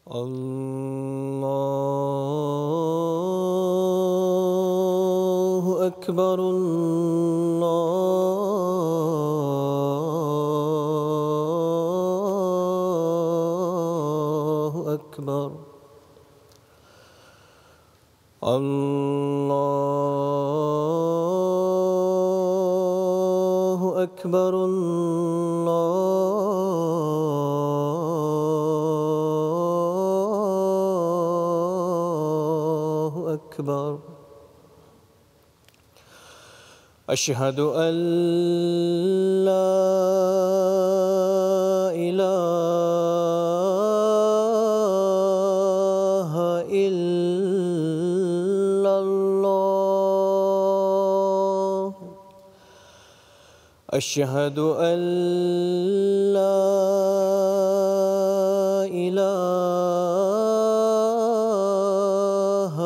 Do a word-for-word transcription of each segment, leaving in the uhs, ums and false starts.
الله أكبر الله أكبر الله أكبر الله أكبر أشهد أن لا إله إلا الله أشهد أن لا إله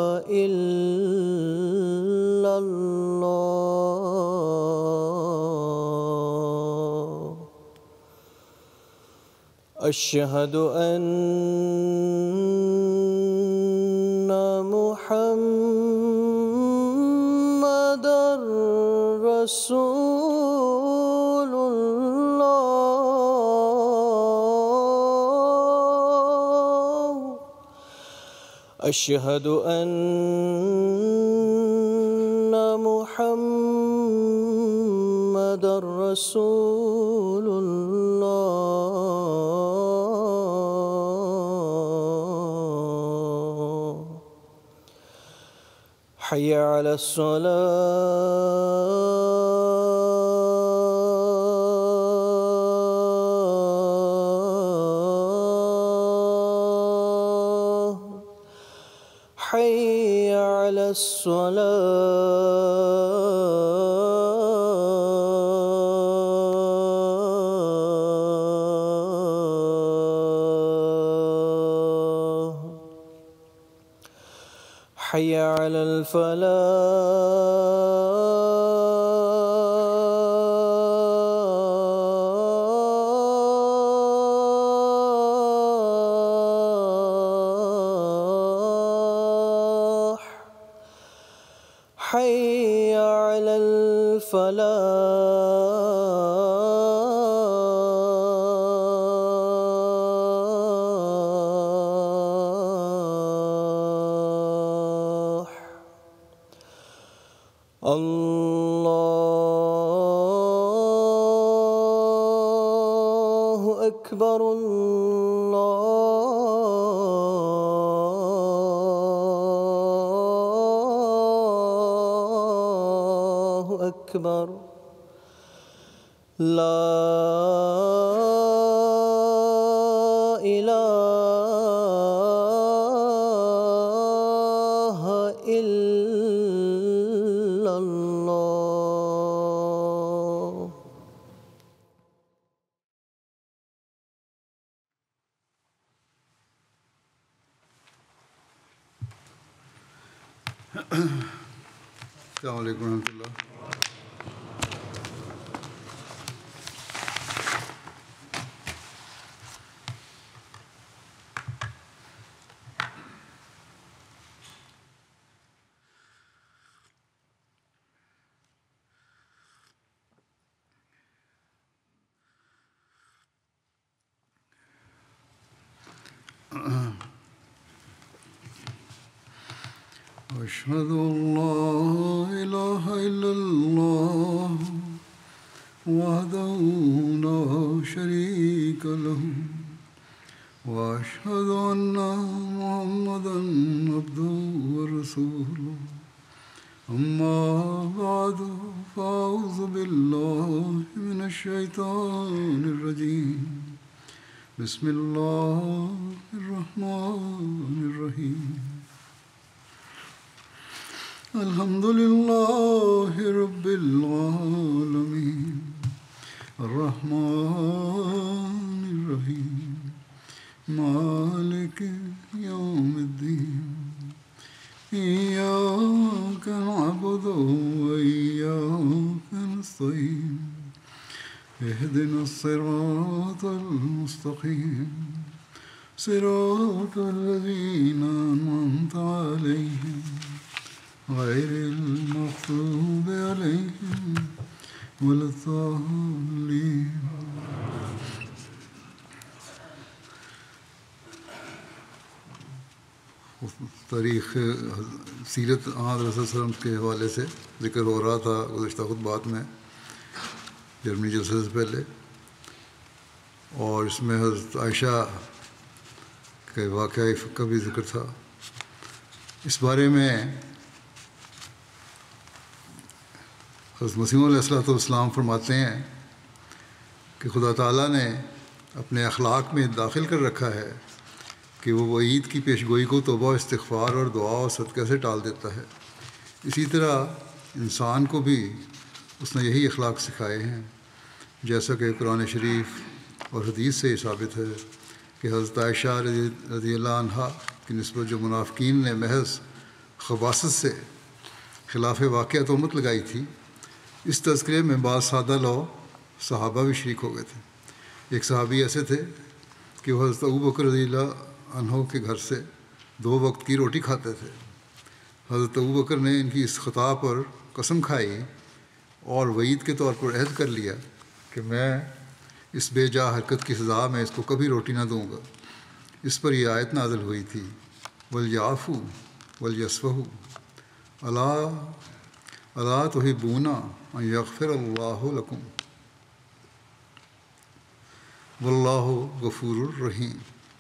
إلا الله أشهد أن محمدًا رسول الله أشهد أن محمدًا رسول الله حي على الصلاة حي على الصلاة حي على الفلاح حي على الفلاح الله أكبر الله أكبر لا إله إلا الله السلام علیکم ورحمۃ اللہ. أشهد أن لا إله إلا الله وحده لا شريك له وأشهد أن محمدًا عبده ورسوله أما بعد فأعوذ بالله من الشيطان الرجيم بسم الله الرحمن الرحيم الحمد لله رب العالمين الرحمن الرحيم مالك يوم الدين إياك نعبد وإياك نستعين اهدنا الصراط المستقيم صراط الذين أنعمت عليهم غير المغضوب عليهم ولا الضالين. تاریخ سیرت آن حضرت صلی اللہ علیہ وسلم کے حوالے سے ذکر ہو رہا تھا گزشتہ خطبات میں جرمنی جلسے سے پہلے، اور اس میں حضرت عائشہ کے واقعہ کا بھی ذکر تھا. اس بارے میں حضرت مسیح علیہ الصلوۃ والسلام فرماتے ہیں کہ خدا تعالیٰ نے اپنے اخلاق میں داخل کر رکھا ہے کہ وہ وعید کی پیش گوئی کو توبہ، استغفار اور دعا اور صدقہ سے ٹال دیتا ہے. اسی طرح انسان کو بھی اس نے یہی اخلاق سکھائے ہیں، جیسا کہ قرآن شریف اور حدیث سے یہ ثابت ہے کہ حضرت عائشہ رضی رضی اللہ عنہا کی نسبت جو منافقین نے محض خباثت سے خلاف واقعہ تہمت لگائی تھی، اس تذکرے میں بعض سادہ لو صحابہ بھی شریک ہو گئے تھے. ایک صحابی ایسے تھے کہ وہ حضرت ابوبکر رضی اللہ عنہ کے گھر سے دو وقت کی روٹی کھاتے تھے. حضرت ابوبکر نے ان کی اس خطا پر قسم کھائی اور وعید کے طور پر عہد کر لیا کہ میں اس بے جا حرکت کی سزا میں اس کو کبھی روٹی نہ دوں گا. اس پر یہ آیت نازل ہوئی تھی، وَلْيَعْفُوا وَلْيَصْفَحُوا الا الا تحبون ان یغفر اللہ لکم واللہ غفور الرحیم.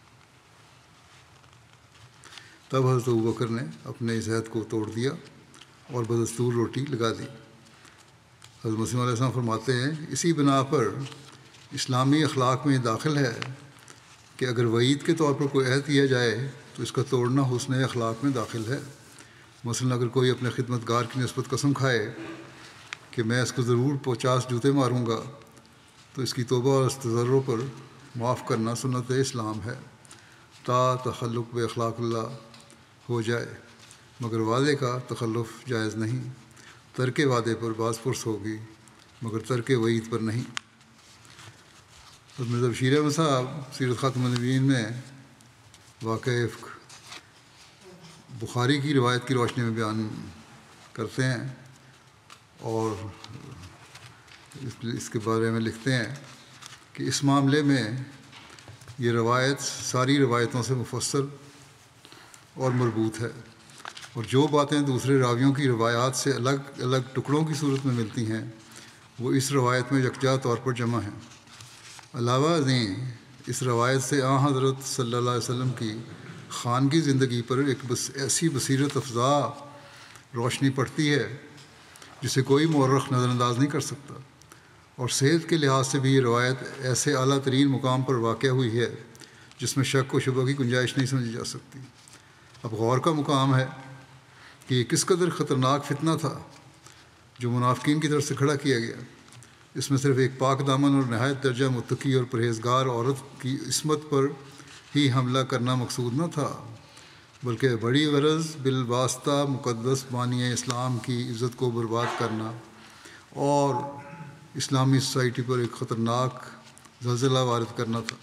تب حضرت ابوبکر نے اپنے اس عہد کو توڑ دیا اور بدستور روٹی لگا دی. حضرت مسیح علیہ السلام فرماتے ہیں اسی بنا پر اسلامی اخلاق میں داخل ہے کہ اگر وعید کے طور پر کوئی عہد کیا جائے تو اس کا توڑنا حسن اخلاق میں داخل ہے. مثلاً اگر کوئی اپنے خدمت گار کی نسبت قسم کھائے کہ میں اس کو ضرور پچاس جوتے ماروں گا، تو اس کی توبہ اور تضرع پر معاف کرنا سنت اسلام ہے تا تخلق بے اخلاق اللہ ہو جائے، مگر وعدے کا تخلف جائز نہیں. ترک وعدے پر باز پرس ہوگی مگر ترک وعید پر نہیں. مرزا بشیر احمد صاحب سیرت خاتم النبیین میں واقع افک بخاری کی روایت کی روشنی میں بیان کرتے ہیں اور اس کے بارے میں لکھتے ہیں کہ اس معاملے میں یہ روایت ساری روایتوں سے مفصل اور مربوط ہے، اور جو باتیں دوسرے راویوں کی روایات سے الگ الگ ٹکڑوں کی صورت میں ملتی ہیں وہ اس روایت میں یکجا طور پر جمع ہیں. علاوہ ازیں اس روایت سے آن حضرت صلی اللہ علیہ وسلم کی خانگی زندگی پر ایک بس ایسی بصیرت افزا روشنی پڑتی ہے جسے کوئی مورخ نظر انداز نہیں کر سکتا، اور صحت کے لحاظ سے بھی یہ روایت ایسے اعلیٰ ترین مقام پر واقع ہوئی ہے جس میں شک و شبہ کی گنجائش نہیں سمجھی جا سکتی. اب غور کا مقام ہے کہ یہ کس قدر خطرناک فتنہ تھا جو منافقین کی طرف سے کھڑا کیا گیا. اس میں صرف ایک پاک دامن اور نہایت درجہ متقی اور پرہیزگار عورت کی عصمت پر ہی حملہ کرنا مقصود نہ تھا، بلکہ بڑی غرض بالواسطہ مقدس بانی اسلام کی عزت کو برباد کرنا اور اسلامی سوسائٹی پر ایک خطرناک زلزلہ وارد کرنا تھا.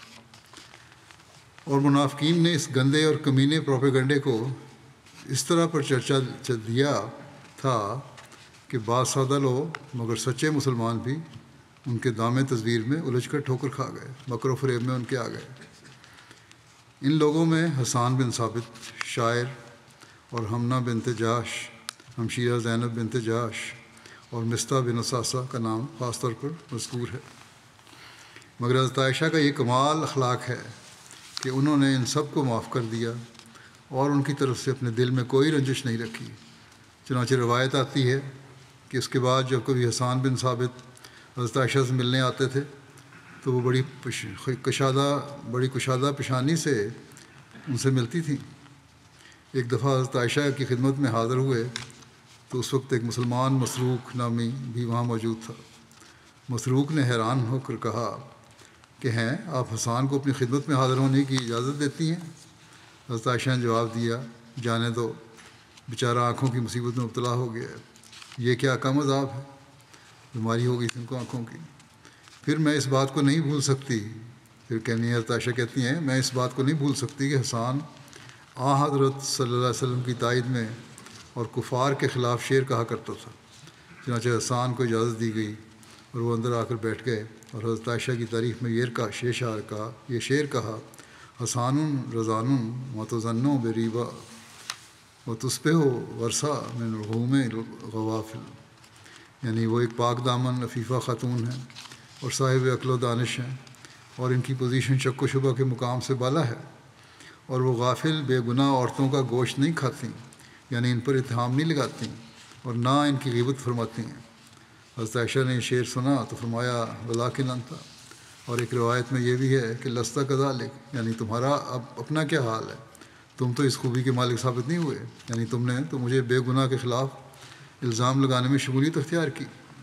اور منافقین نے اس گندے اور کمینے پروپیگنڈے کو اس طرح پر چرچا دیا تھا کہ بعض سادہ لوگ مگر سچے مسلمان بھی ان کے دامِ تزویر میں الجھ کر ٹھوکر کھا گئے، مکر و فریب میں ان کے آ گئے. ان لوگوں میں حسان بن ثابت شاعر اور ہمنہ بنت جاش، ہمشیرہ زینب بنت جاش اور مستہ بن اثاثہ کا نام خاص طور پر مذکور ہے. مگر حضرت عائشہ کا یہ کمال اخلاق ہے کہ انہوں نے ان سب کو معاف کر دیا اور ان کی طرف سے اپنے دل میں کوئی رنجش نہیں رکھی. چنانچہ روایت آتی ہے کہ اس کے بعد جب کبھی حسان بن ثابت حضرت عائشہ سے ملنے آتے تھے تو وہ بڑی کشادہ بڑی کشادہ پیشانی سے ان سے ملتی تھیں. ایک دفعہ حضرت عائشہ کی خدمت میں حاضر ہوئے تو اس وقت ایک مسلمان مسروق نامی بھی وہاں موجود تھا. مسروق نے حیران ہو کر کہا کہ ہیں آپ حسان کو اپنی خدمت میں حاضر ہونے کی اجازت دیتی ہیں؟ حضرت عائشہ نے جواب دیا جانے دو، بیچارہ آنکھوں کی مصیبت میں مبتلا ہو گیا ہے، یہ کیا کم عذاب ہے، بیماری ہو گئی تھی ان کو آنکھوں کی. پھر میں اس بات کو نہیں بھول سکتی پھر کہنی حضرت عائشہ کہتی ہیں میں اس بات کو نہیں بھول سکتی کہ حسان آ حضرت صلی اللہ علیہ وسلم کی تائید میں اور کفار کے خلاف شعر کہا کرتا تھا۔ چنانچہ حسان کو اجازت دی گئی اور وہ اندر آ کر بیٹھ گئے اور حضرت عائشہ کی تعریف میں یہ کہا شعر شاعر کہا یہ شعر کہا حسان رضان متضنو بریبا و تصبح ہو ورثہ من رحوم غوافل، یعنی وہ ایک پاک دامن عفیفہ خاتون ہیں اور صاحب عقل و دانش ہیں اور ان کی پوزیشن شک و شبہ کے مقام سے بالا ہے، اور وہ غافل بے گناہ عورتوں کا گوشت نہیں کھاتیں، یعنی ان پر اتہام نہیں لگاتیں اور نہ ان کی غیبت فرماتی ہیں۔ حضرت عائشہ نے یہ شعر سنا تو فرمایا ولاکن انت، اور ایک روایت میں یہ بھی ہے کہ لستا کذالک، یعنی تمہارا اب اپنا کیا حال ہے، تم تو اس خوبی کے مالک ثابت نہیں ہوئے، یعنی تم نے تو مجھے بے گناہ کے خلاف الزام لگانے میں شمولیت اختیار کی۔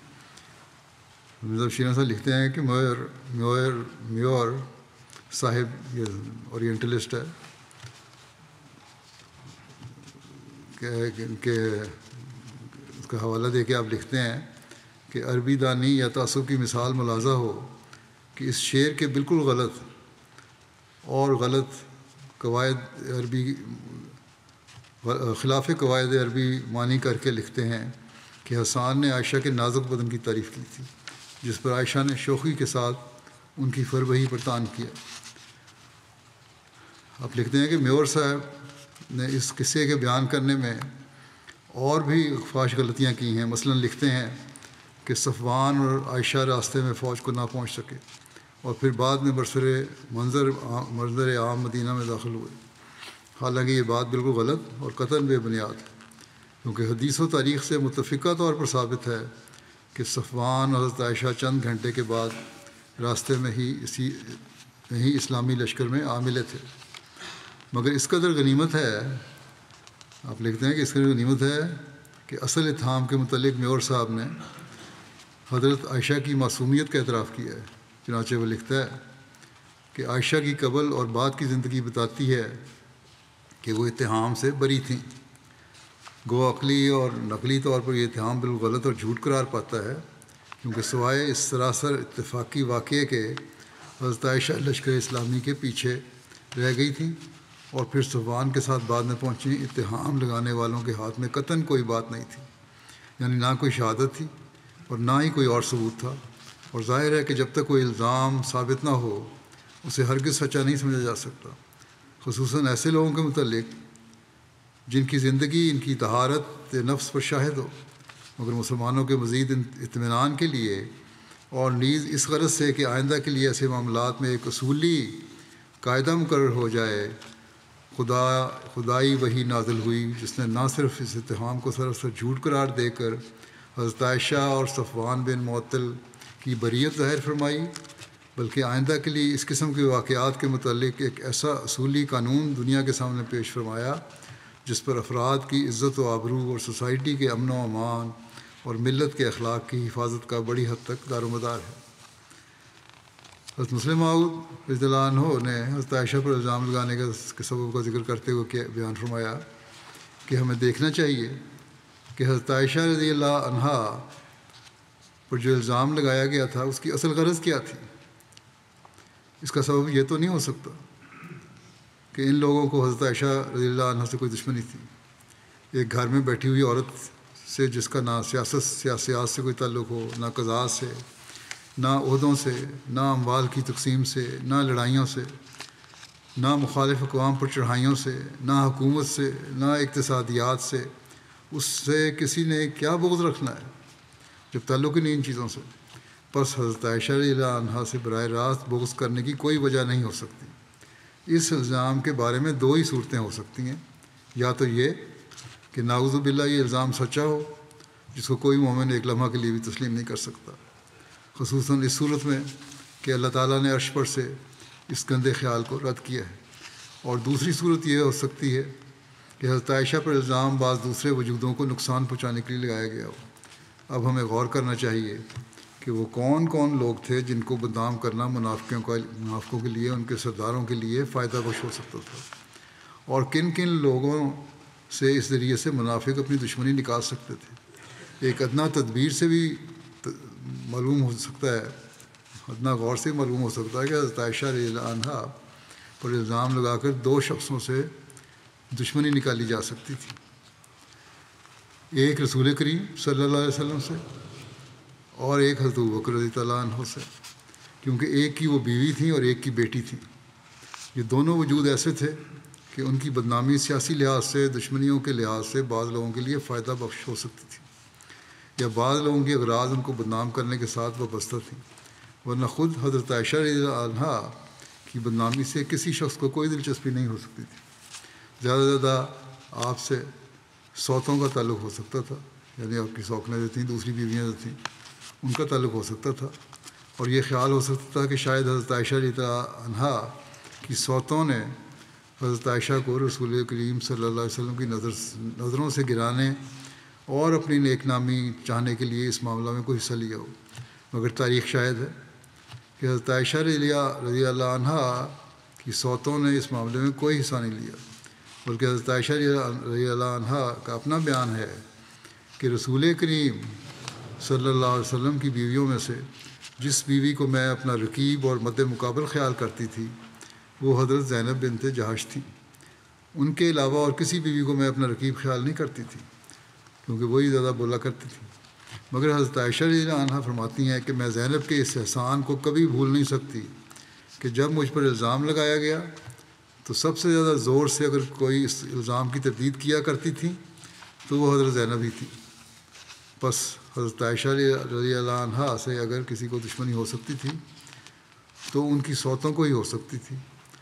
مرزا شیرین صاحب لکھتے ہیں کہ میور میور میور صاحب یہ اورینٹلسٹ ہے کہ کہ اس کا حوالہ دے کے آپ لکھتے ہیں کہ عربی دانی یا تعصب کی مثال ملاحظہ ہو کہ اس شعر کے بالکل غلط اور غلط قواعد عربی خلاف قواعد عربی معنی کر کے لکھتے ہیں کہ حسان نے عائشہ کے نازک بدن کی تعریف کی تھی، جس پر عائشہ نے شوخی کے ساتھ ان کی فربہی پر طعن کیا۔ آپ لکھتے ہیں کہ میور صاحب نے اس قصے کے بیان کرنے میں اور بھی فاش غلطیاں کی ہیں، مثلا لکھتے ہیں کہ صفوان اور عائشہ راستے میں فوج کو نہ پہنچ سکے اور پھر بعد میں برسر منظر منظر عام مدینہ میں داخل ہوئے، حالانکہ یہ بات بالکل غلط اور قطعاً بے بنیاد ہے، کیونکہ حدیث و تاریخ سے متفقہ طور پر ثابت ہے کہ صفوان اور حضرت عائشہ چند گھنٹے کے بعد راستے میں ہی اسی ہی اسلامی لشکر میں آ ملے تھے، مگر اس قدر غنیمت ہے، آپ لکھتے ہیں کہ اس قدر غنیمت ہے کہ اصل اتہام کے متعلق میور صاحب نے حضرت عائشہ کی معصومیت کا اعتراف کیا ہے۔ چنانچہ وہ لکھتا ہے کہ عائشہ کی قبل اور بعد کی زندگی بتاتی ہے کہ وہ اتہام سے بری تھیں، گو عقلی اور نقلی طور پر یہ اتہام بالکل غلط اور جھوٹ قرار پاتا ہے، کیونکہ سوائے اس سراسر اتفاقی واقعے کے حضرت عائشہ لشکر اسلامی کے پیچھے رہ گئی تھیں اور پھر صفوان کے ساتھ بعد میں پہنچی، اتہام لگانے والوں کے ہاتھ میں قطعاً کوئی بات نہیں تھی، یعنی نہ کوئی شہادت تھی اور نہ ہی کوئی اور ثبوت تھا، اور ظاہر ہے کہ جب تک کوئی الزام ثابت نہ ہو اسے ہرگز سچا نہیں سمجھا جا سکتا، خصوصاً ایسے لوگوں کے متعلق جن کی زندگی ان کی طہارت نفس پر شاہد ہو۔ مگر مسلمانوں کے مزید اطمینان کے لیے اور نیز اس غرض سے کہ آئندہ کے لیے ایسے معاملات میں ایک اصولی قاعدہ مقرر ہو جائے، خدا خدائی وحی نازل ہوئی جس نے نہ صرف اس اتہام کو سراسر جھوٹ قرار دے کر حضرت عائشہ اور صفوان بن معطل کی بریت ظاہر فرمائی، بلکہ آئندہ کے لیے اس قسم کے واقعات کے متعلق ایک ایسا اصولی قانون دنیا کے سامنے پیش فرمایا جس پر افراد کی عزت و آبرو اور سوسائٹی کے امن و امان اور ملت کے اخلاق کی حفاظت کا بڑی حد تک دار و مدار ہے۔ حضرت مسلم موعود رضی اللہ عنہ نے حضرت عائشہ پر الزام لگانے کے سبب کا ذکر کرتے ہوئے بیان فرمایا کہ ہمیں دیکھنا چاہیے کہ حضرت عائشہ رضی اللہ عنہا پر جو الزام لگایا گیا تھا اس کی اصل غرض کیا تھی۔ اس کا سبب یہ تو نہیں ہو سکتا کہ ان لوگوں کو حضرت عائشہ رضی اللہ عنہ سے کوئی دشمنی تھی، ایک گھر میں بیٹھی ہوئی عورت سے جس کا نہ سیاست سیاست سے کوئی تعلق ہو، نہ قضاء سے، نہ عہدوں سے، نہ اموال کی تقسیم سے، نہ لڑائیوں سے، نہ مخالف اقوام پر چڑھائیوں سے، نہ حکومت سے، نہ اقتصادیات سے، اس سے کسی نے کیا بغض رکھنا ہے جب تعلق ہی نہیں ان چیزوں سے۔ بس حضرت عائشہ رضی اللہ عنہا سے براہ راست بغض کرنے کی کوئی وجہ نہیں ہو سکتی۔ اس الزام کے بارے میں دو ہی صورتیں ہو سکتی ہیں، یا تو یہ کہ نعوذ باللہ یہ الزام سچا ہو جس کو کوئی مومن ایک لمحہ کے لیے بھی تسلیم نہیں کر سکتا، خصوصاً اس صورت میں کہ اللہ تعالیٰ نے عرش پر سے اس گندے خیال کو رد کیا ہے، اور دوسری صورت یہ ہو سکتی ہے کہ حضرت عائشہ پر الزام بعض دوسرے وجودوں کو نقصان پہنچانے کے لیے لگایا گیا ہو۔ اب ہمیں غور کرنا چاہیے کہ وہ کون کون لوگ تھے جن کو بدنام کرنا منافقوں کا منافقوں کے لیے، ان کے سرداروں کے لیے فائدہ بخش ہو سکتا تھا، اور کن کن لوگوں سے اس ذریعے سے منافق اپنی دشمنی نکال سکتے تھے۔ ایک ادنا تدبیر سے بھی معلوم ہو سکتا ہے اتنا غور سے معلوم ہو سکتا ہے کہ حضرت عائشہ رضی اللہ عنہا پر الزام لگا کر دو شخصوں سے دشمنی نکالی جا سکتی تھی، ایک رسول کریم صلی اللہ علیہ وسلم سے اور ایک حضرت ابوبکر رضی اللہ عنہ سے، کیونکہ ایک کی وہ بیوی تھیں اور ایک کی بیٹی تھی۔ یہ دونوں وجود ایسے تھے کہ ان کی بدنامی سیاسی لحاظ سے، دشمنیوں کے لحاظ سے بعض لوگوں کے لیے فائدہ بخش ہو سکتی تھی، یا بعض لوگوں کی اغراض ان کو بدنام کرنے کے ساتھ وابستہ تھیں، ورنہ خود حضرت عائشہ رضی اللہ عنہا کی بدنامی سے کسی شخص کو کوئی دلچسپی نہیں ہو سکتی تھی۔ زیادہ سے زیادہ آپ سے سوتوں کا تعلق ہو سکتا تھا، یعنی آپ کی سوکنیں جو تھیں، دوسری بیویاں جو تھیں، ان کا تعلق ہو سکتا تھا، اور یہ خیال ہو سکتا تھا کہ شاید حضرت عائشہ رضی اللہ عنہا کی سوتوں نے حضرت عائشہ کو رسول کریم صلی اللہ علیہ وسلم کی نظر نظروں سے گرانے اور اپنی نیک نامی چاہنے کے لیے اس معاملہ میں کوئی حصہ لیا ہو، مگر تاریخ شاہد ہے کہ حضرت عائشہ رضی اللہ عنہا کی سوتوں نے اس معاملے میں کوئی حصہ نہیں لیا، بلکہ حضرت عائشہ رضی اللہ عنہا کا اپنا بیان ہے کہ رسول کریم صلی اللہ علیہ وسلم کی بیویوں میں سے جس بیوی کو میں اپنا رقیب اور مد مقابل خیال کرتی تھی وہ حضرت زینب بنت جہش تھی، ان کے علاوہ اور کسی بیوی کو میں اپنا رقیب خیال نہیں کرتی تھی، کیونکہ وہی زیادہ بولا کرتی تھی۔ مگر حضرت عائشہ رضی اللہ عنہا فرماتی ہیں کہ میں زینب کے اس احسان کو کبھی بھول نہیں سکتی کہ جب مجھ پر الزام لگایا گیا تو سب سے زیادہ زور سے اگر کوئی اس الزام کی تردید کیا کرتی تھی تو وہ حضرت زینب ہی تھی۔ بس حضرت عائشہ رضی اللہ عنہا سے اگر کسی کو دشمنی ہو سکتی تھی تو ان کی سوتوں کو ہی ہو سکتی تھی،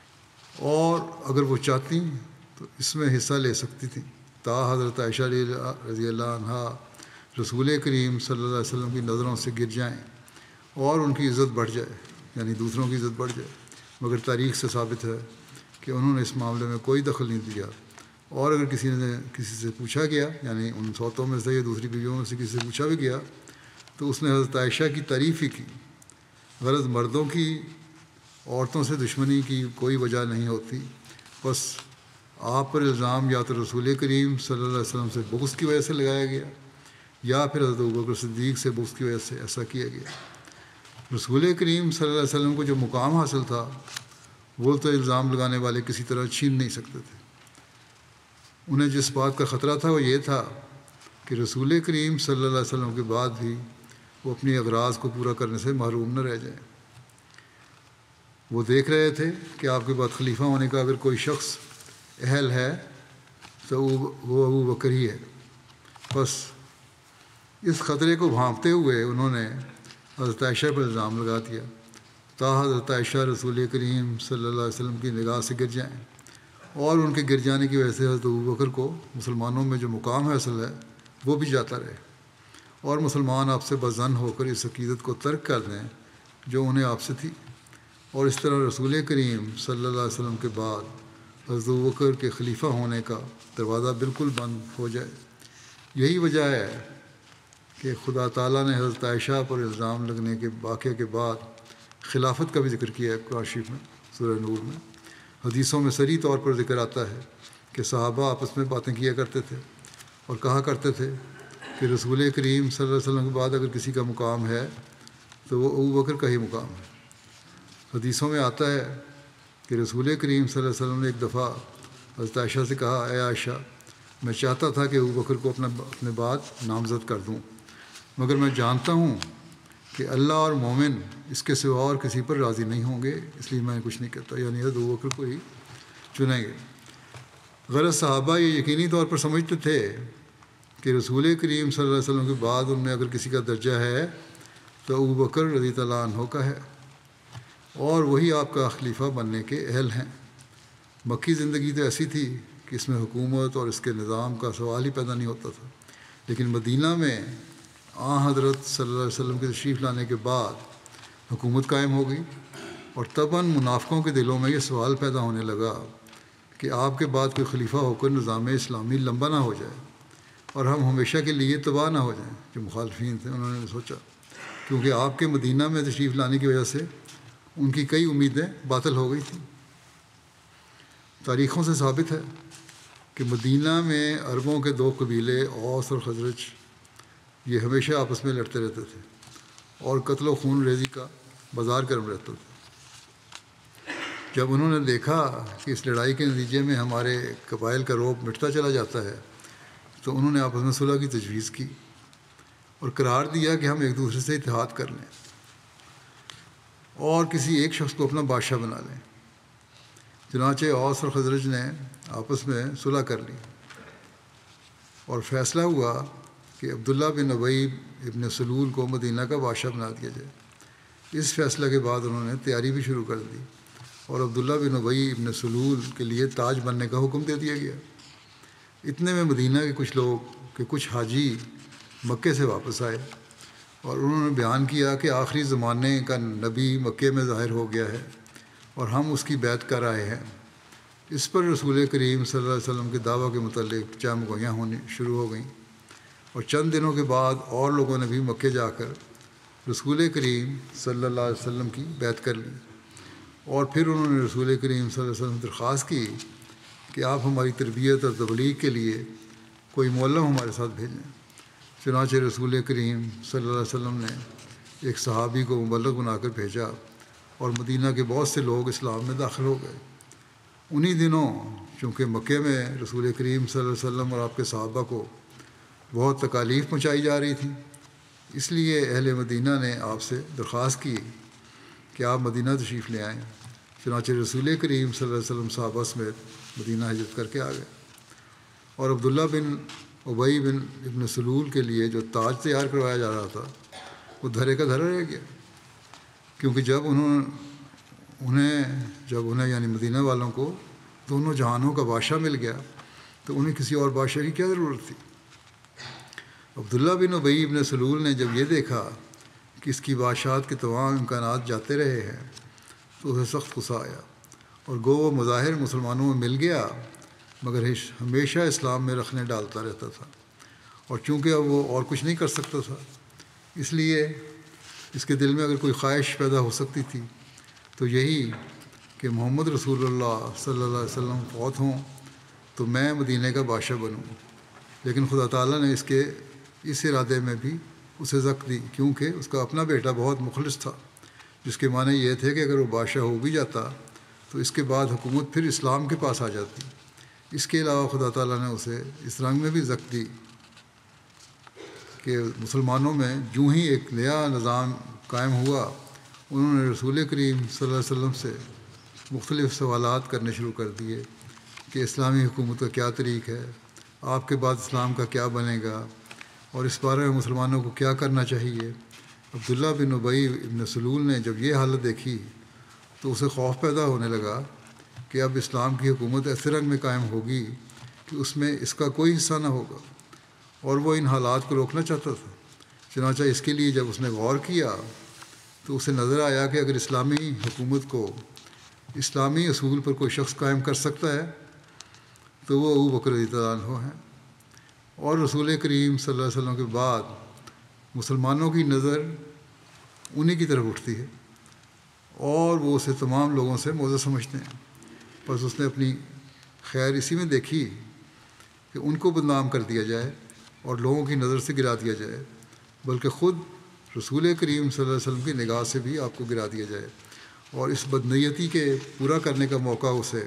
اور اگر وہ چاہتی تو اس میں حصہ لے سکتی تھیں، تا حضرت عائشہ رضی اللہ عنہا رسول کریم صلی اللہ علیہ وسلم کی نظروں سے گر جائیں اور ان کی عزت بڑھ جائے، یعنی دوسروں کی عزت بڑھ جائے۔ مگر تاریخ سے ثابت ہے کہ انہوں نے اس معاملے میں کوئی دخل نہیں دیا، اور اگر کسی نے کسی سے پوچھا گیا، یعنی ان سوتوں میں سے یا دوسری بیویوں میں سے کسی سے پوچھا بھی گیا تو اس نے حضرت عائشہ کی تعریف ہی کی۔ غرض مردوں کی عورتوں سے دشمنی کی کوئی وجہ نہیں ہوتی، بس آپ پر الزام یا تو رسول کریم صلی اللہ علیہ وسلم سے بغض کی وجہ سے لگایا گیا یا پھر حضرت ابوبکر صدیق سے بغض کی وجہ سے ایسا کیا گیا۔ رسول کریم صلی اللہ علیہ وسلم کو جو مقام حاصل تھا وہ تو الزام لگانے والے کسی طرح چھین نہیں سکتے تھے۔ انہیں جس بات کا خطرہ تھا وہ یہ تھا کہ رسول کریم صلی اللہ علیہ وسلم کے بعد بھی وہ اپنی اغراض کو پورا کرنے سے محروم نہ رہ جائیں۔ وہ دیکھ رہے تھے کہ آپ کے بعد خلیفہ ہونے کا اگر کوئی شخص اہل ہے تو وہ ابو بکر ہی ہے۔ بس اس خطرے کو بھانپتے ہوئے انہوں نے حضرت عائشہ پر الزام لگا دیا، تا حضرت عائشہ رسول کریم صلی اللہ علیہ وسلم کی نگاہ سے گر جائیں، اور ان کے گر جانے کی وجہ سے حضرت ابوبکر کو مسلمانوں میں جو مقام حاصل ہے وہ بھی جاتا رہے، اور مسلمان آپ سے بظن ہو کر اس عقیدت کو ترک کر دیں جو انہیں آپ سے تھی، اور اس طرح رسول کریم صلی اللہ علیہ وسلم کے بعد حضرت ابوبکر کے خلیفہ ہونے کا دروازہ بالکل بند ہو جائے۔ یہی وجہ ہے کہ خدا تعالیٰ نے حضرت عائشہ پر الزام لگنے کے واقعے کے بعد خلافت کا بھی ذکر کیا ہے قرآن شریف میں، سورہ نور میں۔ حدیثوں میں صریح طور پر ذکر آتا ہے کہ صحابہ آپس میں باتیں کیا کرتے تھے اور کہا کرتے تھے کہ رسول کریم صلی اللہ علیہ وسلم کے بعد اگر کسی کا مقام ہے تو وہ ابوبکر کا ہی مقام ہے۔ حدیثوں میں آتا ہے کہ رسول کریم صلی اللہ علیہ وسلم نے ایک دفعہ حضرت عائشہ سے کہا، اے عائشہ، میں چاہتا تھا کہ ابوبکر کو اپنا اپنے بعد نامزد کر دوں، مگر میں جانتا ہوں کہ اللہ اور مومن اس کے سوا اور کسی پر راضی نہیں ہوں گے، اس لیے میں کچھ نہیں کہتا، یعنی حضرت ابوبکر کو ہی چنیں گے۔ غرض صحابہ یہ یقینی طور پر سمجھتے تھے کہ رسول کریم صلی اللہ علیہ وسلم کے بعد ان میں اگر کسی کا درجہ ہے تو ابوبکر رضی اللہ عنہ کا ہے، اور وہی آپ کا خلیفہ بننے کے اہل ہیں۔ مکی زندگی تو ایسی تھی کہ اس میں حکومت اور اس کے نظام کا سوال ہی پیدا نہیں ہوتا تھا، لیکن مدینہ میں آن حضرت صلی اللہ علیہ وسلم کے تشریف لانے کے بعد حکومت قائم ہو گئی، اور تباً منافقوں کے دلوں میں یہ سوال پیدا ہونے لگا کہ آپ کے بعد کوئی خلیفہ ہو کر نظام اسلامی لمبا نہ ہو جائے اور ہم ہمیشہ کے لیے تباہ نہ ہو جائیں۔ جو مخالفین تھے انہوں نے سوچا، کیونکہ آپ کے مدینہ میں تشریف لانے کی وجہ سے ان کی کئی امیدیں باطل ہو گئی تھیں۔ تاریخوں سے ثابت ہے کہ مدینہ میں عربوں کے دو قبیلے اوس اور خزرج یہ ہمیشہ آپس میں لڑتے رہتے تھے اور قتل و خون ریزی کا بازار گرم رہتا تھا۔ جب انہوں نے دیکھا کہ اس لڑائی کے نتیجے میں ہمارے قبائل کا رعب مٹتا چلا جاتا ہے تو انہوں نے آپس میں صلح کی تجویز کی اور قرار دیا کہ ہم ایک دوسرے سے اتحاد کر لیں اور کسی ایک شخص کو اپنا بادشاہ بنا لیں۔ چنانچہ اوس اور خزرج نے آپس میں صلح کر لی اور فیصلہ ہوا کہ عبداللہ بن ابی ابن سلول کو مدینہ کا بادشاہ بنا دیا جائے۔ اس فیصلے کے بعد انہوں نے تیاری بھی شروع کر دی اور عبداللہ بن ابی ابن سلول کے لیے تاج بننے کا حکم دے دیا گیا۔ اتنے میں مدینہ کے کچھ لوگ کہ کچھ حاجی مکے سے واپس آئے اور انہوں نے بیان کیا کہ آخری زمانے کا نبی مکے میں ظاہر ہو گیا ہے اور ہم اس کی بیعت کر آئے ہیں۔ اس پر رسول کریم صلی اللہ علیہ وسلم کے دعویٰ کے متعلق چامگوئیاں ہونی شروع ہو گئیں اور چند دنوں کے بعد اور لوگوں نے بھی مکے جا کر رسول کریم صلی اللہ علیہ وسلم کی بیعت کر لی اور پھر انہوں نے رسول کریم صلی اللہ علیہ وسلم درخواست کی کہ آپ ہماری تربیت اور تبلیغ کے لیے کوئی معلم ہمارے ساتھ بھیجیں۔ چنانچہ رسول کریم صلی اللہ علیہ وسلم نے ایک صحابی کو مبلغ بنا کر بھیجا اور مدینہ کے بہت سے لوگ اسلام میں داخل ہو گئے۔ انہی دنوں چونکہ مکے میں رسول کریم صلی اللہ علیہ وسلم اور آپ کے صحابہ کو بہت تکالیف پہنچائی جا رہی تھی، اس لیے اہل مدینہ نے آپ سے درخواست کی کہ آپ مدینہ تشریف لے آئیں۔ چنانچہ رسول کریم صلی اللہ علیہ وسلم صحابہ سمیت مدینہ ہجرت کر کے آ گئے اور عبداللہ بن ابی بن ابن سلول کے لیے جو تاج تیار کروایا جا رہا تھا وہ دھرے کا دھرا رہ گیا، کیونکہ جب انہوں انہیں جب انہیں یعنی مدینہ والوں کو دونوں جہانوں کا بادشاہ مل گیا تو انہیں کسی اور بادشاہ کی کیا ضرورت تھی۔ عبداللہ بن ابی بن سلول نے جب یہ دیکھا کہ اس کی بادشاہت کے تمام امکانات جاتے رہے ہیں تو اسے سخت غصہ آیا اور گو وہ مظاہر مسلمانوں میں مل گیا مگر ہمیشہ اسلام میں رکھنے ڈالتا رہتا تھا، اور چونکہ اب وہ اور کچھ نہیں کر سکتا تھا اس لیے اس کے دل میں اگر کوئی خواہش پیدا ہو سکتی تھی تو یہی کہ محمد رسول اللہ صلی اللہ علیہ وسلم فوت ہوں تو میں مدینہ کا بادشاہ بنوں، لیکن خدا تعالیٰ نے اس کے اس ارادے میں بھی اسے زک دی، کیونکہ اس کا اپنا بیٹا بہت مخلص تھا، جس کے معنی یہ تھے کہ اگر وہ بادشاہ ہو بھی جاتا تو اس کے بعد حکومت پھر اسلام کے پاس آ جاتی۔ اس کے علاوہ خدا تعالیٰ نے اسے اس رنگ میں بھی زک دی کہ مسلمانوں میں جو ہی ایک نیا نظام قائم ہوا انہوں نے رسول کریم صلی اللہ علیہ وسلم سے مختلف سوالات کرنے شروع کر دیے کہ اسلامی حکومت کا کیا طریق ہے، آپ کے بعد اسلام کا کیا بنے گا اور اس بارے میں مسلمانوں کو کیا کرنا چاہیے۔ عبداللہ بن ابی ابن سلول نے جب یہ حالت دیکھی تو اسے خوف پیدا ہونے لگا کہ اب اسلام کی حکومت ایسے رنگ میں قائم ہوگی کہ اس میں اس کا کوئی حصہ نہ ہوگا، اور وہ ان حالات کو روکنا چاہتا تھا۔ چنانچہ اس کے لیے جب اس نے غور کیا تو اسے نظر آیا کہ اگر اسلامی حکومت کو اسلامی اصول پر کوئی شخص قائم کر سکتا ہے تو وہ ابو بکر رضی اللہ عنہ ہیں، اور رسول کریم صلی اللہ علیہ وسلم کے بعد مسلمانوں کی نظر انہی کی طرف اٹھتی ہے اور وہ اسے تمام لوگوں سے موزہ سمجھتے ہیں۔ بس اس نے اپنی خیر اسی میں دیکھی کہ ان کو بدنام کر دیا جائے اور لوگوں کی نظر سے گرا دیا جائے، بلکہ خود رسول کریم صلی اللہ علیہ وسلم کی نگاہ سے بھی آپ کو گرا دیا جائے، اور اس بدنیتی کے پورا کرنے کا موقع اسے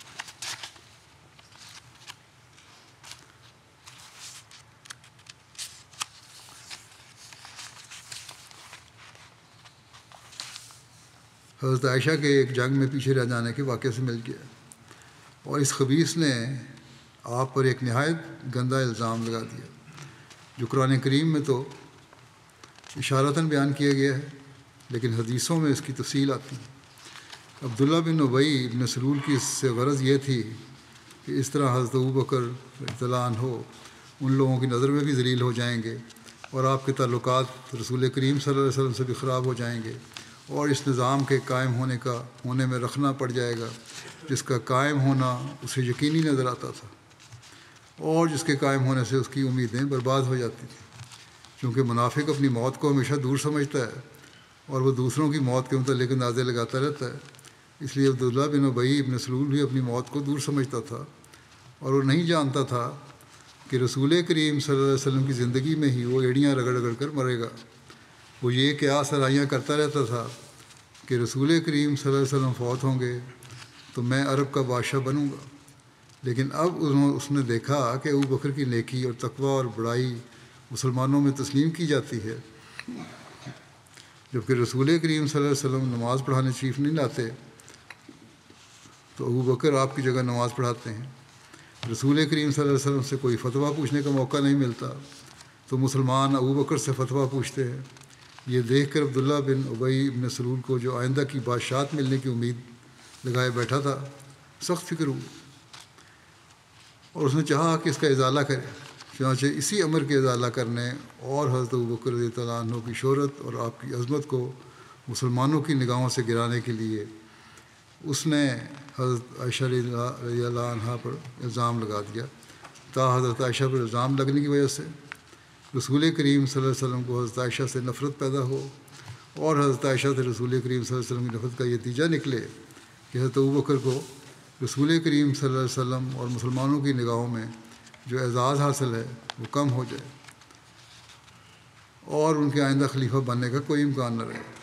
حضرت عائشہ کے ایک جنگ میں پیچھے رہ جانے کے واقعے سے مل گیا، اور اس خبیث نے آپ پر ایک نہایت گندہ الزام لگا دیا جو قرآن کریم میں تو اشارتاً بیان کیا گیا ہے لیکن حدیثوں میں اس کی تفصیل آتی ہے۔ عبداللہ بن ابی بن سلول کی اس سے غرض یہ تھی کہ اس طرح حضرت ابو بکر رضی اللہ عنہ ان لوگوں کی نظر میں بھی ذلیل ہو جائیں گے اور آپ کے تعلقات رسول کریم صلی اللہ علیہ وسلم سے بھی خراب ہو جائیں گے، اور اس نظام کے قائم ہونے کا ہونے میں رکھنا پڑ جائے گا جس کا قائم ہونا اسے یقینی نظر آتا تھا اور جس کے قائم ہونے سے اس کی امیدیں برباد ہو جاتی تھیں، کیونکہ منافق اپنی موت کو ہمیشہ دور سمجھتا ہے اور وہ دوسروں کی موت کے متعلق اندازے لگاتا رہتا ہے۔ اس لیے عبداللہ بن ابی بن سلول بھی اپنی موت کو دور سمجھتا تھا اور وہ نہیں جانتا تھا کہ رسول کریم صلی اللہ علیہ وسلم کی زندگی میں ہی وہ ایڑیاں رگڑ رگڑ کر مرے گا۔ وہ یہ قیاس آرائیاں کرتا رہتا تھا کہ رسول کریم صلی اللہ علیہ وسلم فوت ہوں گے تو میں عرب کا بادشاہ بنوں گا، لیکن اب انہوں اس نے دیکھا کہ ابو بکر کی نیکی اور تقوی اور بڑائی مسلمانوں میں تسلیم کی جاتی ہے، جبکہ رسول کریم صلی اللہ علیہ وسلم نماز پڑھانے تشریف نہیں لاتے تو ابو بکر آپ کی جگہ نماز پڑھاتے ہیں۔ رسول کریم صلی اللہ علیہ وسلم سے کوئی فتویٰ پوچھنے کا موقع نہیں ملتا تو مسلمان ابو بکر سے فتویٰ پوچھتے ہیں۔ یہ دیکھ کر عبداللہ بن ابی بن سلول کو، جو آئندہ کی بادشاہت ملنے کی امید لگائے بیٹھا تھا، سخت فکر ہوئی اور اس نے چاہا کہ اس کا ازالہ کرے۔ چنانچہ اسی امر کے ازالہ کرنے اور حضرت ابوبکر رضی اللہ عنہ کی شہرت اور آپ کی عظمت کو مسلمانوں کی نگاہوں سے گرانے کے لیے اس نے حضرت عائشہ رضی اللہ عنہ پر الزام لگا دیا، تا حضرت عائشہ پر الزام لگنے کی وجہ سے رسول کریم صلی اللہ علیہ وسلم کو حضرت عائشہ سے نفرت پیدا ہو، اور حضرت عائشہ سے رسول کریم صلی اللہ علیہ وسلم کی نفرت کا یہ نتیجہ نکلے کہ حضرت ابوبکر کو رسول کریم صلی اللہ علیہ وسلم اور مسلمانوں کی نگاہوں میں جو اعزاز حاصل ہے وہ کم ہو جائے اور ان کے آئندہ خلیفہ بننے کا کوئی امکان نہ رہے۔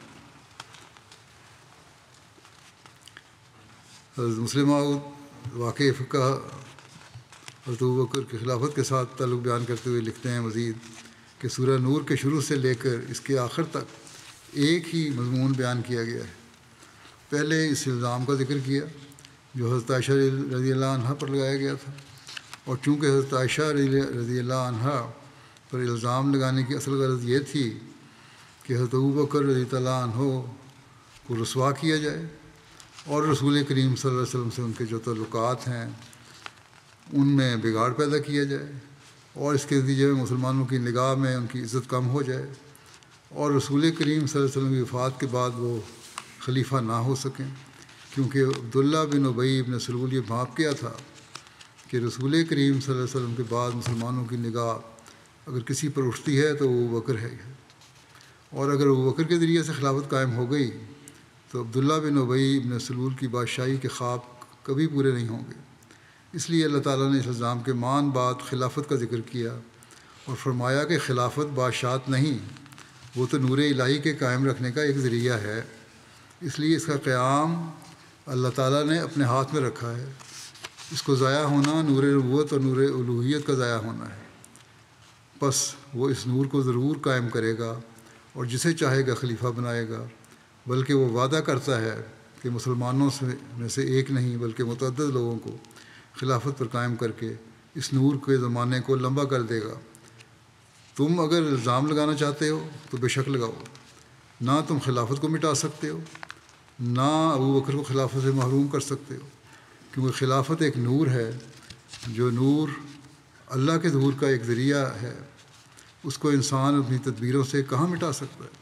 حضرت مسلم موعود واقعہ فقہ حضرت ابوبکر کی خلافت کے ساتھ تعلق بیان کرتے ہوئے لکھتے ہیں مزید کہ سورہ نور کے شروع سے لے کر اس کے آخر تک ایک ہی مضمون بیان کیا گیا ہے۔ پہلے اس الزام کا ذکر کیا جو حضرت عائشہ رضی اللہ عنہ پر لگایا گیا تھا، اور چونکہ حضرت عائشہ رضی اللہ عنہ پر الزام لگانے کی اصل غرض یہ تھی کہ حضرت ابوبکر رضی اللہ عنہ کو رسوا کیا جائے اور رسول کریم صلی اللہ علیہ وسلم سے ان کے جو تعلقات ہیں ان میں بگاڑ پیدا کیا جائے، اور اس کے نتیجے میں مسلمانوں کی نگاہ میں ان کی عزت کم ہو جائے اور رسول کریم صلی اللہ علیہ وسلم کی وفات کے بعد وہ خلیفہ نہ ہو سکیں، کیونکہ عبداللہ بن ابی بن سلول یہ بھانپ کیا تھا کہ رسول کریم صلی اللہ علیہ وسلم کے بعد مسلمانوں کی نگاہ اگر کسی پر اٹھتی ہے تو وہ ابوبکر ہے، اور اگر ابوبکر کے ذریعے سے خلافت قائم ہو گئی تو عبداللہ بن ابی بن سلول کی بادشاہی کے خواب کبھی پورے نہیں ہوں گے۔ اس لیے اللہ تعالیٰ نے اس الزام کے مان بعد خلافت کا ذکر کیا اور فرمایا کہ خلافت بادشاہت نہیں، وہ تو نور الہی کے قائم رکھنے کا ایک ذریعہ ہے، اس لیے اس کا قیام اللہ تعالیٰ نے اپنے ہاتھ میں رکھا ہے، اس کو ضائع ہونا نور نبوت اور نور الوہیت کا ضائع ہونا ہے، بس وہ اس نور کو ضرور قائم کرے گا اور جسے چاہے گا خلیفہ بنائے گا، بلکہ وہ وعدہ کرتا ہے کہ مسلمانوں سے میں سے ایک نہیں بلکہ متعدد لوگوں کو خلافت پر قائم کر کے اس نور کے زمانے کو لمبا کر دے گا۔ تم اگر الزام لگانا چاہتے ہو تو بے شک لگاؤ، نہ تم خلافت کو مٹا سکتے ہو نہ ابوبکر کو خلافت سے محروم کر سکتے ہو، کیونکہ خلافت ایک نور ہے، جو نور اللہ کے ظہور کا ایک ذریعہ ہے، اس کو انسان اپنی تدبیروں سے کہاں مٹا سکتا ہے۔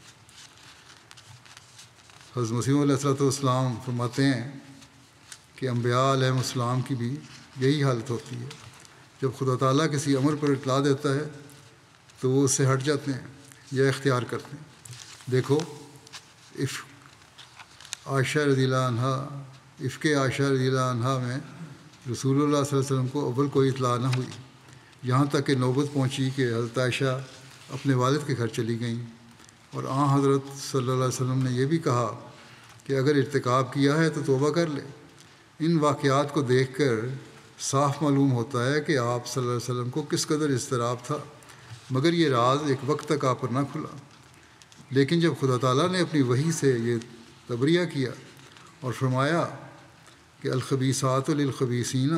حضرت مسیح علیہ الصلوۃ والسلام فرماتے ہیں کہ انبیاء علیہ السلام کی بھی یہی حالت ہوتی ہے، جب خدا تعالیٰ کسی امر پر اطلاع دیتا ہے تو وہ اس سے ہٹ جاتے ہیں یا اختیار کرتے ہیں۔ دیکھو عفق عائشہ رضی اللہ عنہ عفق عائشہ رضی اللہ عنہ میں رسول اللہ صلی اللہ علیہ وسلم کو اول کوئی اطلاع نہ ہوئی، یہاں تک کہ نوبت پہنچی کہ حضرت عائشہ اپنے والد کے گھر چلی گئیں، اور آن حضرت صلی اللہ علیہ وسلم نے یہ بھی کہا کہ اگر ارتکاب کیا ہے تو توبہ کر لے۔ ان واقعات کو دیکھ کر صاف معلوم ہوتا ہے کہ آپ صلی اللہ علیہ وسلم کو کس قدر اضطراب تھا، مگر یہ راز ایک وقت تک آپ پر نہ کھلا، لیکن جب خدا تعالیٰ نے اپنی وحی سے یہ تبریہ کیا اور فرمایا کہ الخبیثات للخبیثین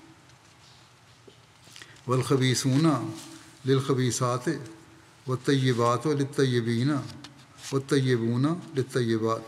والخبیثون للخبیثات والطیبات للطیبین والطیبون للطیبات،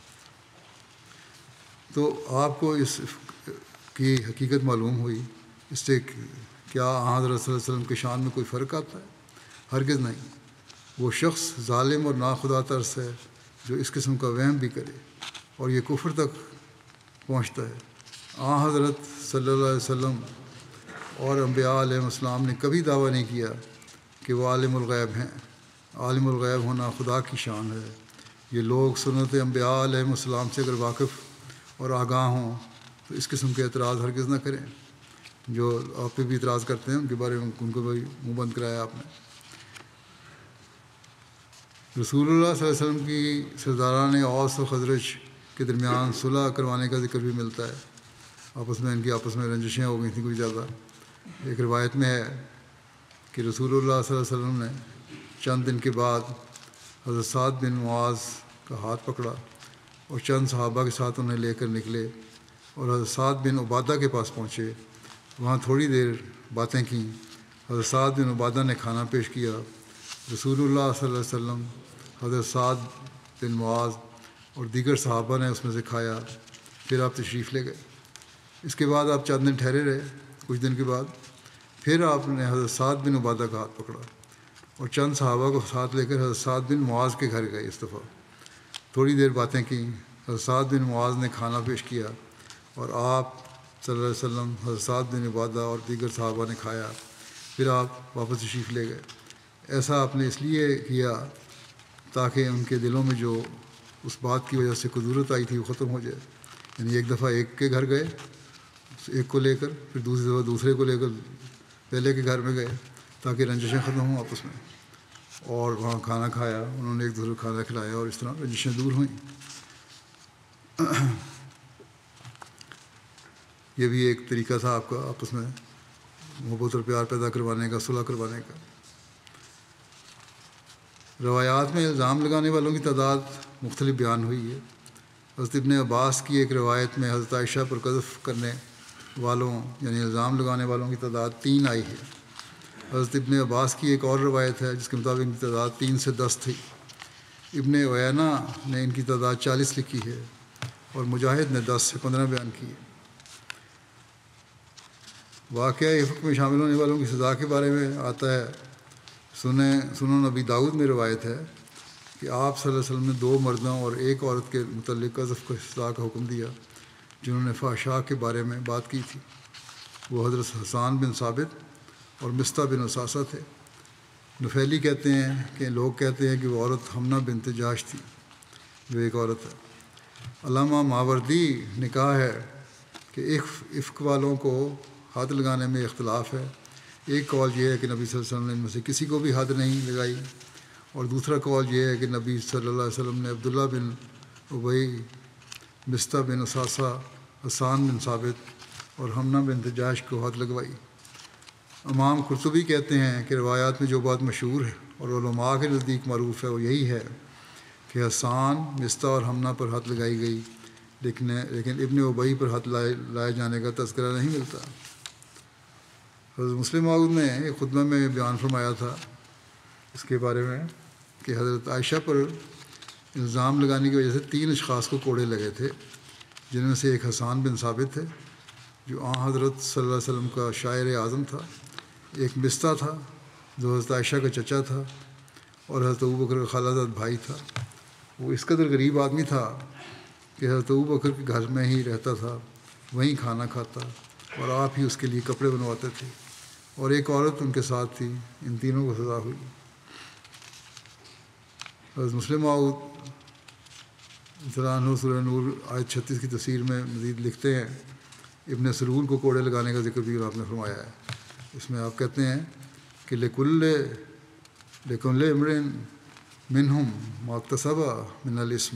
تو آپ کو اس کی حقیقت معلوم ہوئی۔ اس سے کیا حضرت صلی اللہ علیہ وسلم کے شان میں کوئی فرق آتا ہے؟ ہرگز نہیں۔ وہ شخص ظالم اور ناخدا ترس ہے جو اس قسم کا وہم بھی کرے اور یہ کفر تک پہنچتا ہے۔ آن حضرت صلی اللہ علیہ وسلم اور انبیاء علیہ السلام نے کبھی دعویٰ نہیں کیا کہ وہ عالم الغیب ہیں۔ عالم الغیب ہونا خدا کی شان ہے۔ یہ لوگ سنت انبیاء علیہ السلام سے اگر واقف اور آگاہ ہوں تو اس قسم کے اعتراض ہرگز نہ کریں۔ جو آپ پہ بھی اعتراض کرتے ہیں ان کے بارے میں ان کو بھی منہ بند کرایا آپ نے۔ رسول اللہ صلی اللہ علیہ وسلم کی سرداران اوس و خزرج کے درمیان صلح کروانے کا ذکر بھی ملتا ہے. آپس میں ان کی آپس میں رنجشیں ہو گئی تھیں کچھ زیادہ. ایک روایت میں ہے کہ رسول اللہ صلی اللہ علیہ وسلم نے چند دن کے بعد حضرت سعد بن معاذ کا ہاتھ پکڑا اور چند صحابہ کے ساتھ انہیں لے کر نکلے اور حضرت سعد بن عبادہ کے پاس پہنچے. وہاں تھوڑی دیر باتیں کیں. حضرت سعد بن عبادہ نے کھانا پیش کیا. رسول اللہ صلی اللہ علیہ وسلم، حضرت سعد بن معاذ اور دیگر صحابہ نے اس میں سے کھایا. پھر آپ تشریف لے گئے. اس کے بعد آپ چند دن ٹھہرے رہے. کچھ دن کے بعد پھر آپ نے حضرت سعد بن عبادہ کا ہاتھ پکڑا اور چند صحابہ کو ساتھ لے کر حضرت سعد بن معاذ کے گھر گئے. اس دفعہ تھوڑی دیر باتیں کیں. حضرت سعد بن معاذ نے کھانا پیش کیا اور آپ صلی اللہ علیہ وسلم، حضرت سعد بن عبادہ اور دیگر صحابہ نے کھایا. پھر آپ واپس تشریف لے گئے. ایسا آپ نے اس لیے کیا تاکہ ان کے دلوں میں جو اس بات کی وجہ سے کدورت آئی تھی وہ ختم ہو جائے. یعنی ایک دفعہ ایک کے گھر گئے ایک کو لے کر، پھر دوسری دفعہ دوسرے کو لے کر پہلے کے گھر میں گئے تاکہ رنجشیں ختم ہوں آپس میں. اور وہاں کھانا کھایا، انہوں نے ایک دوسرے کو کھانا کھلایا اور اس طرح رنجشیں دور ہوئیں. یہ بھی ایک طریقہ تھا آپ کا آپس میں محبت اور پیار پیدا کروانے کا، صلح کروانے کا. روایات میں الزام لگانے والوں کی تعداد مختلف بیان ہوئی ہے. حضرت ابن عباس کی ایک روایت میں حضرت عائشہ پر قذف کرنے والوں یعنی الزام لگانے والوں کی تعداد تین آئی ہے. حضرت ابن عباس کی ایک اور روایت ہے جس کے مطابق ان کی تعداد تین سے دس تھی. ابن عیینہ نے ان کی تعداد چالیس لکھی ہے اور مجاہد نے دس سے پندرہ بیان کی ہے. واقعہ افق میں شامل ہونے والوں کی سزا کے بارے میں آتا ہے. سنیں سنن نبی داؤد میں روایت ہے کہ آپ صلی اللہ علیہ وسلم نے دو مردوں اور ایک عورت کے متعلق قذف کی سزا کا حکم دیا جنہوں نے فحشاء کے بارے میں بات کی تھی. وہ حضرت حسان بن ثابت اور مصطح بن اثاثہ تھے. نفیلی کہتے ہیں کہ لوگ کہتے ہیں کہ وہ عورت حمنہ بنت جاش تھی. وہ ایک عورت ہے. علامہ ماوردی نے کہا ہے کہ افق والوں کو حد لگانے میں اختلاف ہے. ایک قول یہ ہے کہ نبی صلی اللہ علیہ وسلم نے ان میں سے کسی کو بھی حد نہیں لگائی، اور دوسرا قول یہ ہے کہ نبی صلی اللہ علیہ وسلم نے عبداللہ بن ابی، مصطح بن اثاثہ، حسان بن ثابت اور حمنہ بن جاش کو حد لگوائی. امام قرطبی کہتے ہیں کہ روایات میں جو بات مشہور ہے اور علماء کے نزدیک معروف ہے وہ یہی ہے کہ حسان، مصطح اور حمنہ پر حد لگائی گئی، لیکن لیکن ابن ابی پر حد لائے لائے جانے کا تذکرہ نہیں ملتا. حضرت مسلم موعود نے ایک خطبہ میں بیان فرمایا تھا اس کے بارے میں کہ حضرت عائشہ پر الزام لگانے کی وجہ سے تین اشخاص کو کوڑے لگے تھے، جن میں سے ایک حسان بن ثابت ہے جو آن حضرت صلی اللہ علیہ وسلم کا شاعر اعظم تھا، ایک مصطح تھا جو حضرت عائشہ کا چچا تھا، اور حضرت ابوبکر کا خالہ زاد بھائی تھا. وہ اس قدر غریب آدمی تھا کہ حضرت ابوبکر کے گھر میں ہی رہتا تھا، وہیں کھانا کھاتا اور آپ ہی اس کے لیے کپڑے بنواتے تھے، اور ایک عورت ان کے ساتھ تھی. ان تینوں کو سزا ہوئی. حضرت مسلم موعود عنہ سورہ نور آیت چھتیس کی تفسیر میں مزید لکھتے ہیں، ابن سرور کو کوڑے لگانے کا ذکر بھی آپ نے فرمایا ہے. اس میں آپ کہتے ہیں کہ لکل لکل امرئ منہم ما اکتسب من الاسم،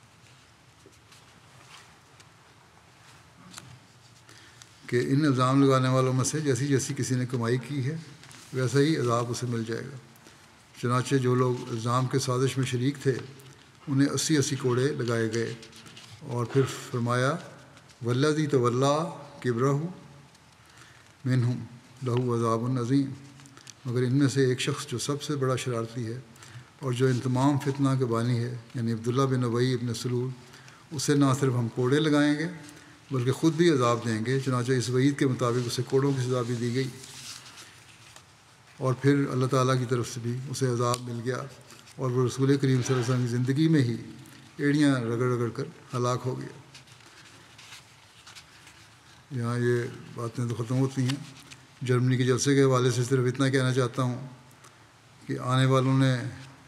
کہ ان الزام لگانے والوں میں سے جیسی جیسی کسی نے کمائی کی ہے ویسا ہی عذاب اسے مل جائے گا. چنانچہ جو لوگ الزام کے سازش میں شریک تھے انہیں اسی اسی کوڑے لگائے گئے، اور پھر فرمایا والذی تولی کبرہ منہم لہ عذاب عظیم، مگر ان میں سے ایک شخص جو سب سے بڑا شرارتی ہے اور جو ان تمام فتنہ کے بانی ہے یعنی عبداللہ بن ابی ابن سلول، اسے نہ صرف ہم کوڑے لگائیں گے بلکہ خود بھی عذاب دیں گے. چنانچہ اس وعید کے مطابق اسے کوڑوں کی سزا بھی دی گئی، اور پھر اللہ تعالیٰ کی طرف سے بھی اسے عذاب مل گیا، اور وہ رسول کریم صلی اللہ علیہ وسلم کی زندگی میں ہی ایڑیاں رگڑ رگڑ کر ہلاک ہو گیا. یہاں یہ باتیں تو ختم ہوتی ہیں. جرمنی کے جلسے کے حوالے سے صرف اتنا کہنا چاہتا ہوں کہ آنے والوں نے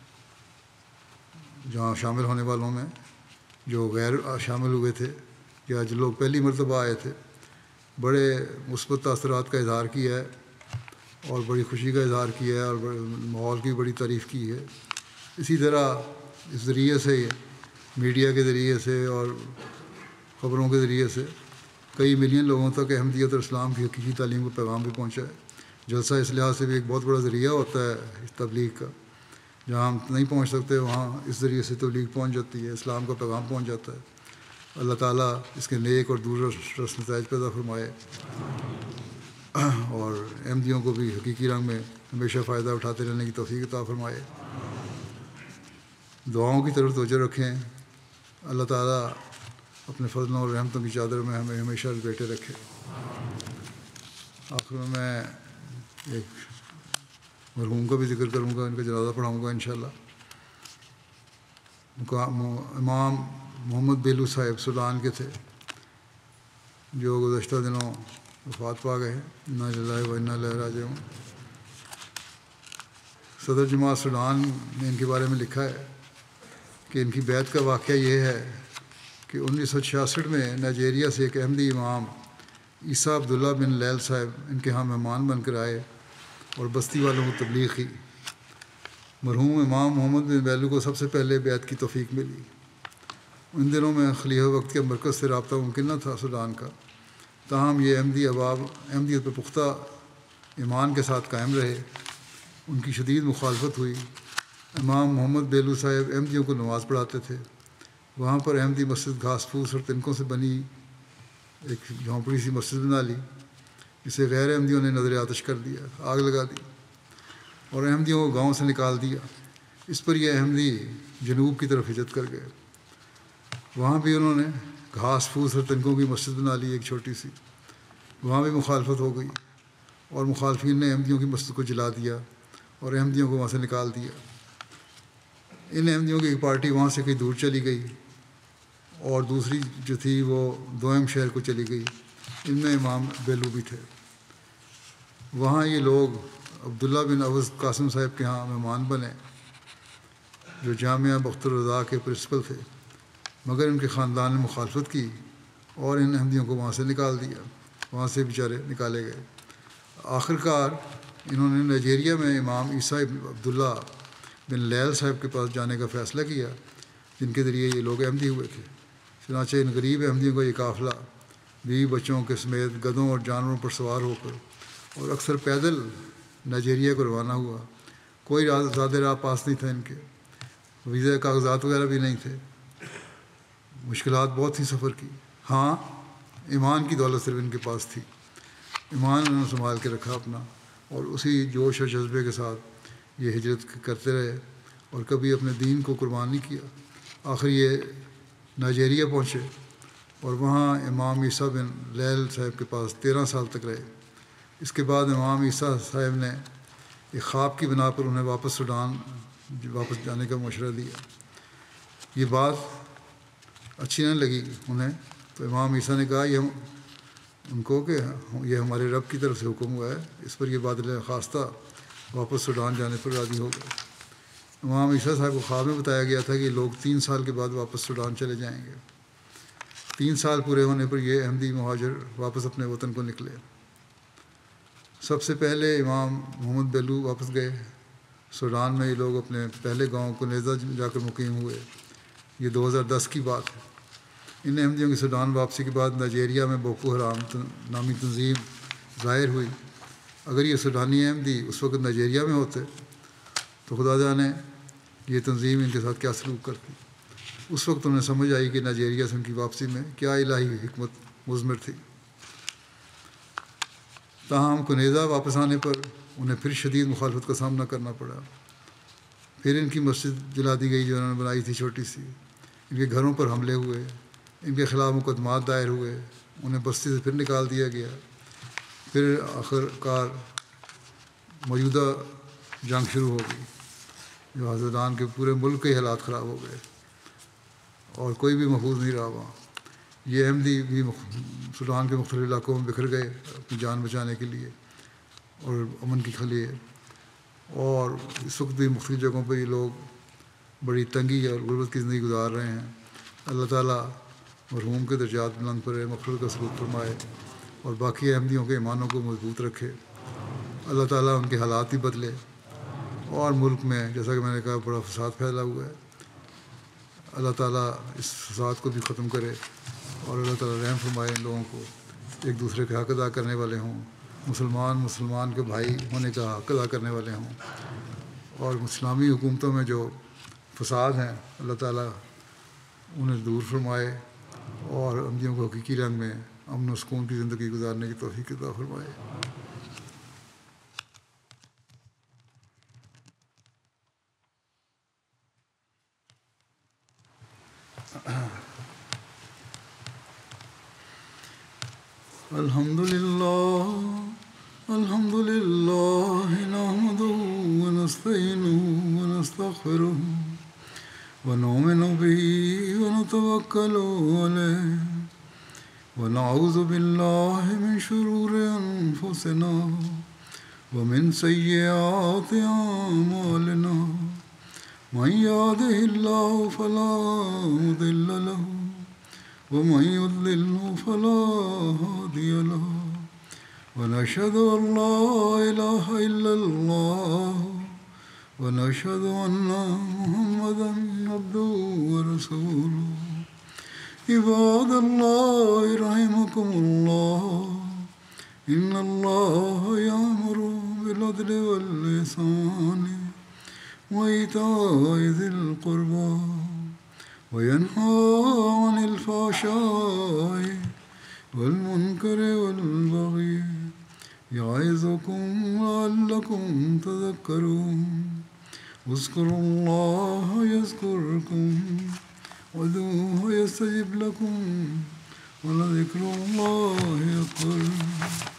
جہاں شامل ہونے والوں میں جو غیر شامل ہوئے تھے یا جو لوگ پہلی مرتبہ آئے تھے، بڑے مثبت تاثرات کا اظہار کیا ہے اور بڑی خوشی کا اظہار کیا ہے اور ماحول کی بڑی تعریف کی ہے. اسی طرح اس ذریعے سے میڈیا کے ذریعے سے اور خبروں کے ذریعے سے کئی ملین لوگوں تک احمدیت اور اسلام کی حقیقی تعلیم کا پیغام بھی پہنچا ہے۔ جلسہ اس لحاظ سے بھی ایک بہت بڑا ذریعہ ہوتا ہے اس تبلیغ کا، جہاں ہم نہیں پہنچ سکتے وہاں اس ذریعے سے تبلیغ پہنچ جاتی ہے، اسلام کا پیغام پہنچ جاتا ہے۔ اللہ تعالیٰ اس کے نیک اور دور رس نتائج پیدا فرمائے اور احمدیوں کو بھی حقیقی رنگ میں ہمیشہ فائدہ اٹھاتے رہنے کی توفیق عطا فرمائے۔ دعاؤں کی طرف توجہ رکھیں، اللہ تعالیٰ اپنے فضلوں اور رحمتوں کی چادر میں ہمیں ہمیشہ لپیٹے رکھے۔ آخر میں میں ایک مرحوم کا بھی ذکر کروں گا، ان کا جنازہ پڑھاؤں گا انشاءاللہ۔ امام محمد بیلو صاحب سوڈان کے تھے، جو گزشتہ دنوں وفات پا گئے ہیں، انا للہ و انا الیہ راجعون۔ صدر جماعت سوڈان نے ان کے بارے میں لکھا ہے کہ ان کی بیعت کا واقعہ یہ ہے کہ انیس سو چھیاسٹھ میں نائجیریا سے ایک احمدی امام عیسیٰ عبداللہ بن لیل صاحب ان کے ہاں مہمان بن کر آئے اور بستی والوں کو تبلیغ کی۔ مرحوم امام محمد بن بیلو کو سب سے پہلے بیعت کی توفیق ملی۔ ان دنوں میں خلیفہ وقت کے مرکز سے رابطہ ممکن نہ تھا سوڈان کا، تاہم یہ احمدی احباب احمدیت پر پختہ ایمان کے ساتھ قائم رہے۔ ان کی شدید مخالفت ہوئی۔ امام محمد بیلو صاحب احمدیوں کو نماز پڑھاتے تھے۔ وہاں پر احمدی مسجد گھاس پھوس اور تنکوں سے بنی ایک جھونپڑی سی مسجد بنا لی، جسے غیر احمدیوں نے نظر آتش کر دیا، آگ لگا دی اور احمدیوں کو گاؤں سے نکال دیا۔ اس پر یہ احمدی جنوب کی طرف ہجرت کر گئے۔ وہاں بھی انہوں نے گھاس پھوس اور تنکوں کی مسجد بنا لی ایک چھوٹی سی۔ وہاں بھی مخالفت ہو گئی اور مخالفین نے احمدیوں کی مسجد کو جلا دیا اور احمدیوں کو وہاں سے نکال دیا۔ ان احمدیوں کی ایک پارٹی وہاں سے کہیں دور چلی گئی اور دوسری جو تھی وہ دوئم شہر کو چلی گئی۔ ان میں امام بیلو بھی تھے۔ وہاں یہ لوگ عبداللہ بن عوض قاسم صاحب کے ہاں مہمان بنے، جو جامعہ بخت الرضا کے پرنسپل تھے، مگر ان کے خاندان نے مخالفت کی اور ان احمدیوں کو وہاں سے نکال دیا۔ وہاں سے بیچارے نکالے گئے۔ آخر کار انہوں نے نائجیریا میں امام عیسیٰ عبداللہ بن لیل صاحب کے پاس جانے کا فیصلہ کیا، جن کے ذریعے یہ لوگ احمدی ہوئے تھے۔ چنانچہ ان غریب احمدیوں کا یہ قافلہ بیوی بچوں کے سمیت گدھوں اور جانوروں پر سوار ہو کر اور اکثر پیدل نائجیریا کو روانہ ہوا۔ کوئی زیادہ راہ پاس نہیں تھا، ان کے ویزا کاغذات وغیرہ بھی نہیں تھے۔ مشکلات بہت تھیں سفر کی۔ ہاں، ایمان کی دولت صرف ان کے پاس تھی۔ ایمان انہوں نے سنبھال کے رکھا اپنا، اور اسی جوش اور جذبے کے ساتھ یہ ہجرت کرتے رہے اور کبھی اپنے دین کو قربان نہیں کیا۔ آخر یہ نائجیریا پہنچے اور وہاں امام عیسیٰ بن لیل صاحب کے پاس تیرہ سال تک رہے۔ اس کے بعد امام عیسیٰ صاحب نے ایک خواب کی بنا پر انہیں واپس سوڈان واپس جانے کا مشورہ دیا۔ یہ بات اچھی نہ لگی انہیں، تو امام عیسیٰ نے کہا یہ ان کو کہ یہ ہمارے رب کی طرف سے حکم ہوا ہے۔ اس پر یہ بادل خواستہ واپس سوڈان جانے پر راضی ہو گئے۔ امام عیسیٰ صاحب کو خواب میں بتایا گیا تھا کہ لوگ تین سال کے بعد واپس سوڈان چلے جائیں گے۔ تین سال پورے ہونے پر یہ احمدی مہاجر واپس اپنے وطن کو نکلے۔ سب سے پہلے امام محمد بیلو واپس گئے سوڈان میں۔ یہ لوگ اپنے پہلے گاؤں کنیزہ جا کر مقیم ہوئے۔ یہ دو ہزار دس کی بات ہے۔ ان احمدیوں کی سوڈان واپسی کے بعد نائجیریا میں بوکو حرام نامی تنظیم ظاہر ہوئی۔ اگر یہ سوڈانی احمدی اس وقت نائجیریا میں ہوتے تو خدا جانے یہ تنظیم ان کے ساتھ کیا سلوک کرتی۔ اس وقت انہیں سمجھ آئی کہ نائجیریا سے ان کی واپسی میں کیا الہی حکمت مضمر تھی۔ تاہم کنیزہ واپس آنے پر انہیں پھر شدید مخالفت کا سامنا کرنا پڑا۔ پھر ان کی مسجد جلا دی گئی جو انہوں نے بنائی تھی چھوٹی سی۔ ان کے گھروں پر حملے ہوئے، ان کے خلاف مقدمات دائر ہوئے، انہیں بستی سے پھر نکال دیا گیا۔ پھر آخر کار موجودہ جنگ شروع ہو گئی، جو حضرتان کے پورے ملک کے حالات خراب ہو گئے اور کوئی بھی محفوظ نہیں رہا وہاں۔ یہ احمدی بھی سوڈان کے مختلف علاقوں میں بکھر گئے اپنی جان بچانے کے لیے اور امن کے لیے، اور اس وقت بھی مختلف جگہوں پہ یہ لوگ بڑی تنگی اور غربت کی زندگی گزار رہے ہیں۔ اللہ تعالیٰ مرحوم کے درجات بلند کرے، مغفرت کا سلوک فرمائے اور باقی احمدیوں کے ایمانوں کو مضبوط رکھے۔ اللہ تعالیٰ ان کے حالات بھی بدلے اور ملک میں جیسا کہ میں نے کہا بڑا فساد پھیلا ہوا ہے. اللہ تعالیٰ اس فساد کو بھی ختم کرے اور اللہ تعالیٰ رحم فرمائے ان لوگوں کو، ایک دوسرے کے حق ادا کرنے والے ہوں، مسلمان مسلمان کے بھائی ہونے کا حق ادا کرنے والے ہوں، اور اسلامی حکومتوں میں جو فساد ہیں اللہ تعالیٰ انہیں دور فرمائے اور امدیوں کو حقیقی رنگ میں امن و سکون کی زندگی گزارنے کی توفیق عطا فرمائے. الحمد للہ الحمد للہ نحمده ونستعینه ونستغفره ونؤمن به ونتوکل علیہ ونعوذ باللہ من شرور انفسنا ومن سیئات اعمالنا من يهده الله فلا مضل له ومن يضلله فلا هادي له ونشهد أن لا إله إلا الله ونشهد أن محمدا عبده ورسوله. عباد الله رحمكم الله إن الله يأمر بالعدل والإحسان وإيتاء ذي القربى وينهى عن الفحشاء والمنكر والبغي يعظكم لعلكم تذكرون. اذكروا الله يذكركم وادعوه يستجب لكم ولذكر الله أكبر.